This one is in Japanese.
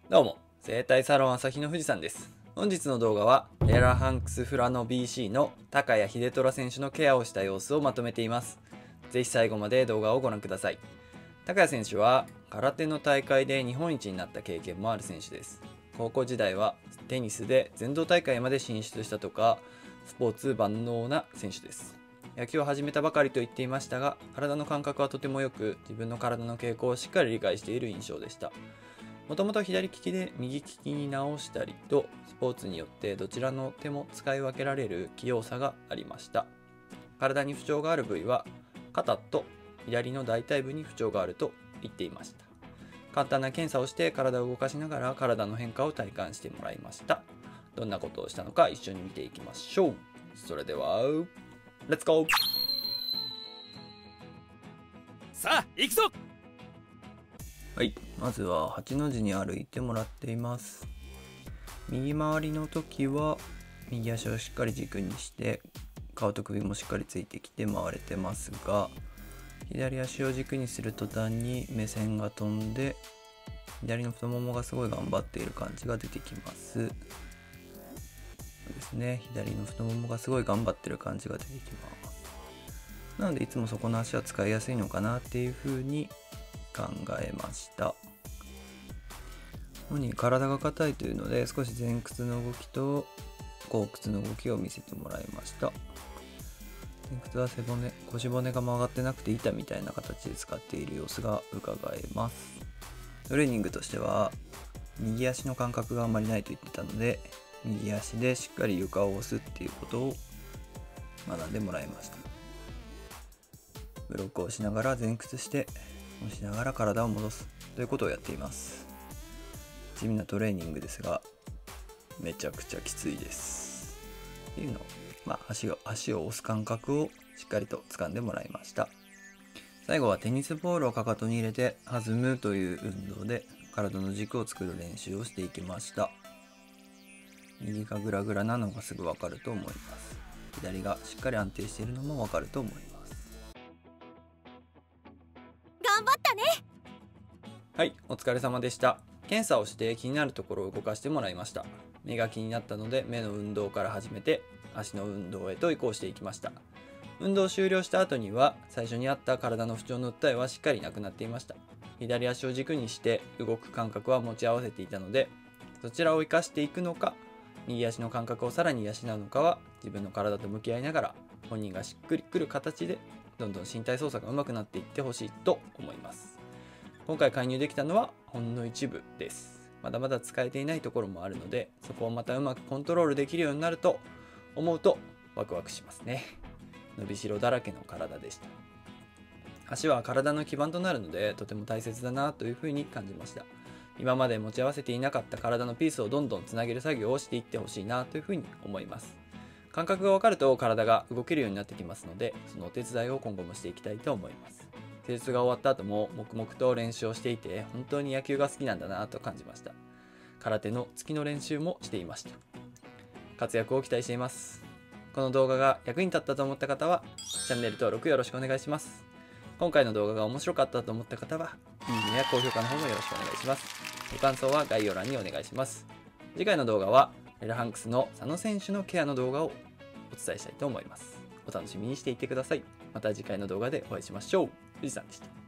どうも、整体サロン朝日の富士山です。本日の動画は、レラハンクスフラノ BC の高谷秀虎選手のケアをした様子をまとめています。ぜひ最後まで動画をご覧ください。高谷選手は、空手の大会で日本一になった経験もある選手です。高校時代は、テニスで全道大会まで進出したとか、スポーツ万能な選手です。野球を始めたばかりと言っていましたが、体の感覚はとても良く、自分の体の傾向をしっかり理解している印象でした。もともと左利きで右利きに直したりと、スポーツによってどちらの手も使い分けられる器用さがありました。体に不調がある部位は、肩と左の大腿部に不調があると言っていました。簡単な検査をして体を動かしながら体の変化を体感してもらいました。どんなことをしたのか一緒に見ていきましょう。それでは、レッツゴー。 さあ、行くぞ。 はい、まずは8の字に歩いてもらっています。右回りの時は右足をしっかり軸にして顔と首もしっかりついてきて回れてますが、左足を軸にする途端に目線が飛んで左の太ももがすごい頑張っている感じが出てきます。そうですね、左の太ももがすごい頑張ってる感じが出てきます。なのでいつもそこの足は使いやすいのかなっていう風に考えました。主に体が硬いというので少し前屈の動きと後屈の動きを見せてもらいました。前屈は背骨、腰骨が曲がってなくて板みたいな形で使っている様子が伺えます。トレーニングとしては右足の感覚があまりないと言ってたので、右足でしっかり床を押すっていうことを学んでもらいました。ブロックをしながら前屈して押しながら体を戻すということをやっています。地味なトレーニングですがめちゃくちゃきついですっていうのを、足を押す感覚をしっかりと掴んでもらいました。最後はテニスボールをかかとに入れて弾むという運動で体の軸を作る練習をしていきました。右がグラグラなのがすぐ分かると思います。左がしっかり安定しているのも分かると思います。 頑張ったね。 はい、お疲れ様でした。検査をして気になるところを動かしてもらいました。目が気になったので目の運動から始めて足の運動へと移行していきました。運動終了した後には最初にあった体の不調の訴えはしっかりなくなっていました。左足を軸にして動く感覚は持ち合わせていたので、そちらを生かしていくのか右足の感覚をさらに養うのかは自分の体と向き合いながら本人がしっくりくる形でどんどん身体操作が上手くなっていってほしいと思います。今回介入できたのはほんの一部です。まだまだ使えていないところもあるので、そこをまたうまくコントロールできるようになると思うとワクワクしますね。伸びしろだらけの体でした。足は体の基盤となるのでとても大切だなというふうに感じました。今まで持ち合わせていなかった体のピースをどんどんつなげる作業をしていってほしいなというふうに思います。感覚が分かると体が動けるようになってきますので、そのお手伝いを今後もしていきたいと思います。施術が終わった後も黙々と練習をしていて、本当に野球が好きなんだなと感じました。空手の月の練習もしていました。活躍を期待しています。この動画が役に立ったと思った方はチャンネル登録よろしくお願いします。今回の動画が面白かったと思った方はいいねや高評価の方もよろしくお願いします。ご感想は概要欄にお願いします。次回の動画はレラハンクスの佐野選手のケアの動画をお伝えしたいと思います。お楽しみにしていてください。また次回の動画でお会いしましょう。富士山でした。